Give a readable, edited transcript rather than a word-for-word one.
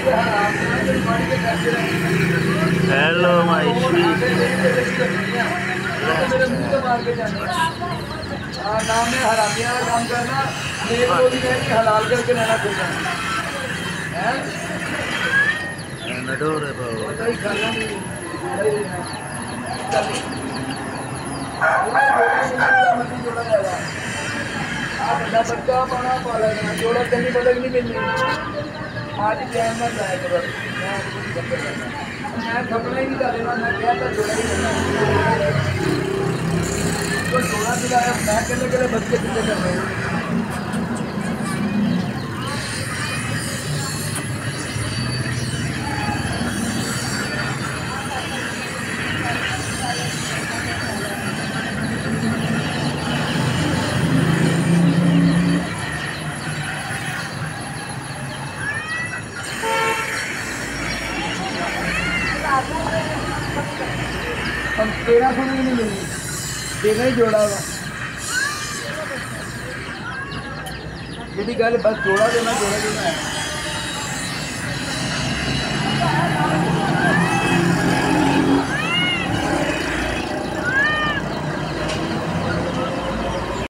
Hello माइशी। मेरे मुंह से मार के जाने नाम है हरामिया का काम करना। एक को भी नहीं हलाल करके रहना चाहिए है। नडोरे बाबू सही खाना नहीं जोड़ा जाएगा। आप बड़ा बच्चा पाना पालेगा जोड़ा जल्दी बदल नहीं मिलनी। आज टाइम में जाया करो मैं खपना ही नहीं करेगा। मैं क्या था जोड़ा ही करना तो जोड़ा दिलाया मैं कहने के लिए बच्चे कितने कर रहे हैं। हम 1300 में नहीं मिलेंगे देखा ही जोड़ा हुआ जी गल बस जोड़ा देना है।